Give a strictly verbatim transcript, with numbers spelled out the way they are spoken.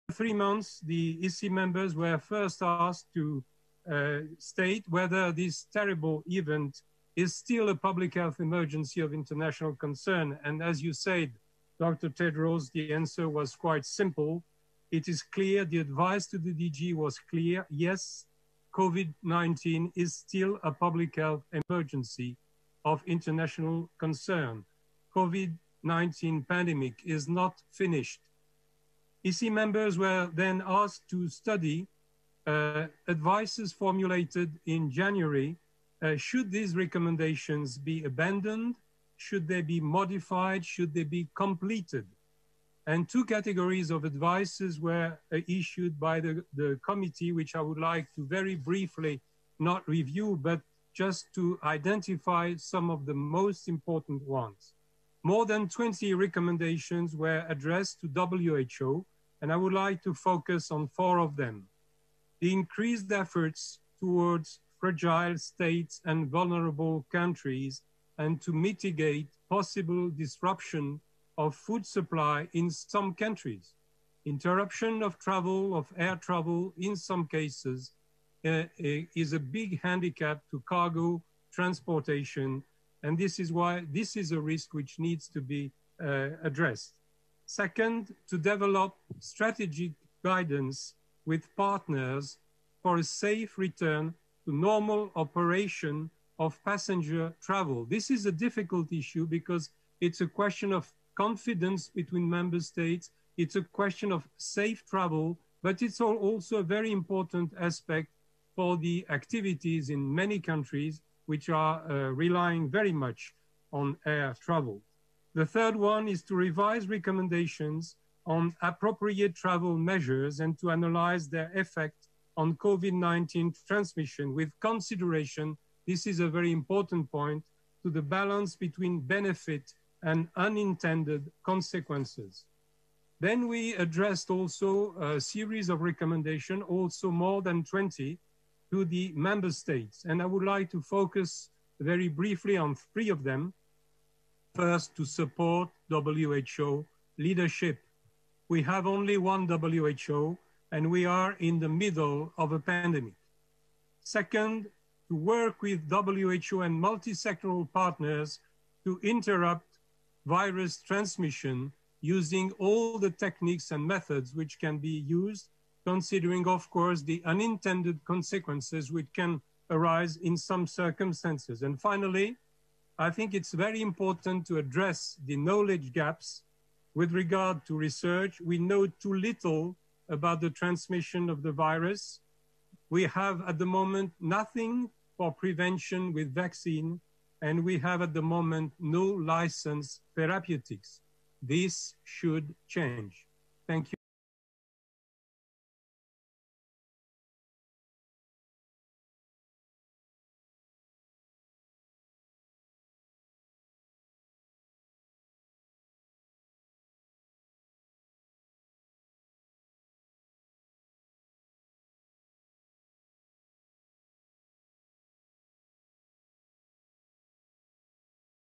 three months, the E C members were first asked to uh, state whether this terrible event is still a public health emergency of international concern. And as you said, Doctor Tedros, the answer was quite simple. It is clear, the advice to the D G was clear. Yes, COVID nineteen is still a public health emergency of international concern. COVID nineteen pandemic is not finished. E C members were then asked to study uh, advices formulated in January. Uh, should these recommendations be abandoned? Should they be modified? Should they be completed? And two categories of advices were uh, issued by the, the committee, which I would like to very briefly not review, but just to identify some of the most important ones. More than twenty recommendations were addressed to W H O, and I would like to focus on four of them. The increased efforts towards fragile states and vulnerable countries and to mitigate possible disruption of food supply in some countries. Interruption of travel, of air travel in some cases uh, is a big handicap to cargo transportation, and this is why this is a risk which needs to be uh, addressed. Second, to develop strategic guidance with partners for a safe return to normal operation of passenger travel. This is a difficult issue because it's a question of confidence between member states. It's a question of safe travel, but it's also a very important aspect for the activities in many countries which are uh, relying very much on air travel. The third one is to revise recommendations on appropriate travel measures and to analyze their effect on COVID nineteen transmission with consideration, this is a very important point, to the balance between benefit and unintended consequences. Then we addressed also a series of recommendations, also more than twenty, to the member states. And I would like to focus very briefly on three of them. First, to support W H O leadership. We have only one W H O, and we are in the middle of a pandemic. Second, to work with W H O and multi-sectoral partners to interrupt virus transmission using all the techniques and methods which can be used, considering, of course, the unintended consequences which can arise in some circumstances. And finally, I think it's very important to address the knowledge gaps with regard to research. We know too little about the transmission of the virus. We have at the moment nothing for prevention with vaccine, and we have at the moment no licensed therapeutics. This should change. Thank you.